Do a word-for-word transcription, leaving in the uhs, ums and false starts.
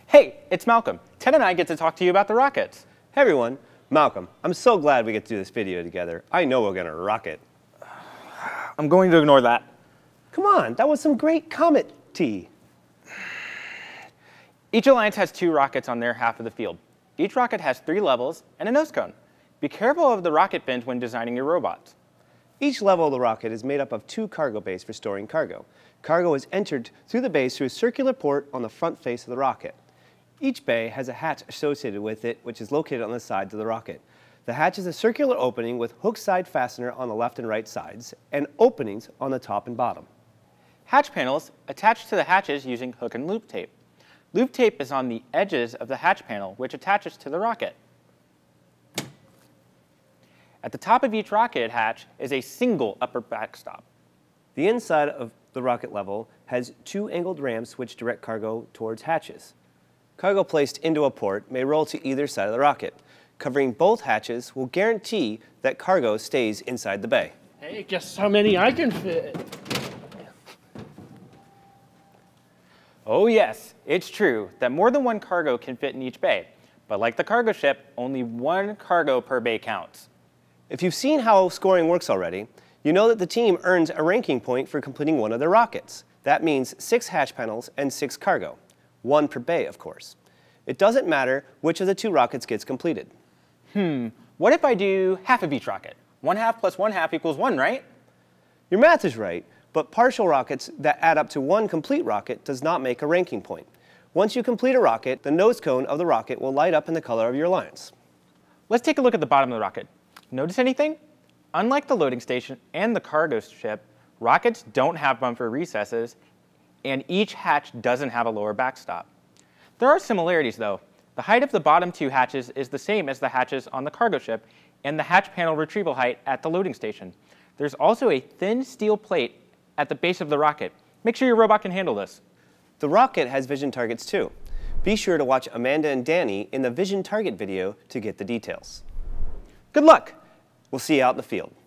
Hey, it's Malcolm. Ted and I get to talk to you about the rockets. Hey everyone, Malcolm. I'm so glad we get to do this video together. I know we're gonna rock it. I'm going to ignore that. Come on, that was some great comet tea. Each alliance has two rockets on their half of the field. Each rocket has three levels and a nose cone. Be careful of the rocket bins when designing your robots. Each level of the rocket is made up of two cargo bays for storing cargo. Cargo is entered through the bays through a circular port on the front face of the rocket. Each bay has a hatch associated with it, which is located on the sides of the rocket. The hatch is a circular opening with hook side fastener on the left and right sides, and openings on the top and bottom. Hatch panels attach to the hatches using hook and loop tape. Loop tape is on the edges of the hatch panel, which attaches to the rocket. At the top of each rocket hatch is a single upper backstop. The inside of the rocket level has two angled ramps which direct cargo towards hatches. Cargo placed into a port may roll to either side of the rocket. Covering both hatches will guarantee that cargo stays inside the bay. Hey, guess how many I can fit? Oh yes, it's true that more than one cargo can fit in each bay. But like the cargo ship, only one cargo per bay counts. If you've seen how scoring works already, you know that the team earns a ranking point for completing one of their rockets. That means six hatch panels and six cargo. One per bay, of course. It doesn't matter which of the two rockets gets completed. Hmm, what if I do half of each rocket? One half plus one half equals one, right? Your math is right, but partial rockets that add up to one complete rocket does not make a ranking point. Once you complete a rocket, the nose cone of the rocket will light up in the color of your alliance. Let's take a look at the bottom of the rocket. Notice anything? Unlike the loading station and the cargo ship, rockets don't have bumper recesses, and each hatch doesn't have a lower backstop. There are similarities, though. The height of the bottom two hatches is the same as the hatches on the cargo ship and the hatch panel retrieval height at the loading station. There's also a thin steel plate at the base of the rocket. Make sure your robot can handle this. The rocket has vision targets too. Be sure to watch Amanda and Danny in the vision target video to get the details. Good luck! We'll see you out in the field.